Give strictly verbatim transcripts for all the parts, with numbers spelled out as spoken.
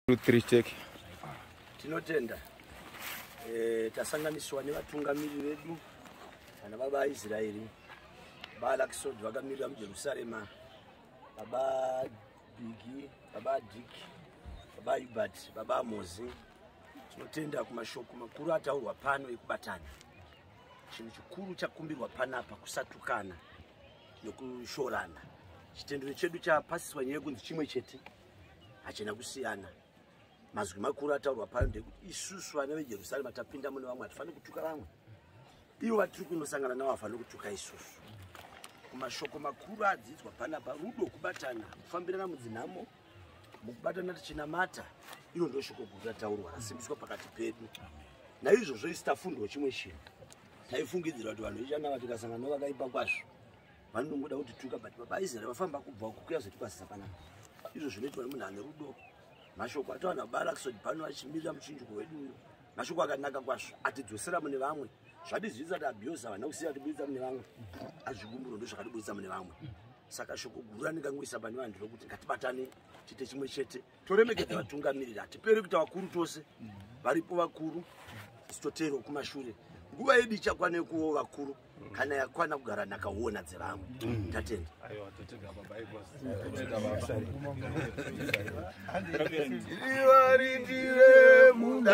Tinotenda eh tasanganiswa nevatungamiri vedu kana baba Israeli baba Lucksod vakamirira muJerusarema baba Bigi baba Dick baba Hubert baba Mose. Tinotenda kumashoko makuru ataurwa pano ekubatana. Chinhu chikuru chakumbirwa panapa kusatukana nokushorana. Chitendero chedu chapasiswa nyaya kunzi chimwe chete hachina kusiyana. Mazwi makuru ataurwa pano ndekuti isusu vana veJerusarema tapinda mune vamwe hatifaniri kutuka vamwe. Ivo vatiri kunosangana navo hafaniri kutuka isusu. Kumashoko makuru adzidzwa panapa rudo kubatana kufambirana mudzinhamo mukubatana tichinamata. Iro ndiro shoko guru rataurwa rasimbiswa pakati pedu. Naizvozvo isi tafundawo chimwe chinhu. Taifungidzira kuti vanhu vechanava tikasangana nevakaipa kwazvo vanongoda kutituka, but baba Israeli vafamba kubva uko kuyazotikwasisa panapa. Izvo zvinoitwa nemunhu ane rudo. Mashoko atawana baba Lucksod pano achimirira muchinjiko wedu uyo. Mashoko akanaka kwazvo atidzosera mune vamwe. Zvadizivisa kuti abhiyoza vana kusiya atibudisa mune vamwe. Azvikumburo ndo zvakatibudisa mune vamwe. Saka shoko guru randingangoisa pane vanhu rokuti ngatibatane chite chimwe chete. Toremekedza vatungamiriri, hatiperi kuita vakuru tose. Varipo vakuru isitotero kumashure. Nguva yedu ichakwana kuvo vakuru kana yakwana kugara nakaona dzevamwe. Tatenda. Aiwa totega baba ikosi. Iwaridire munda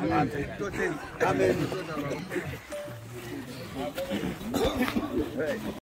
Amen.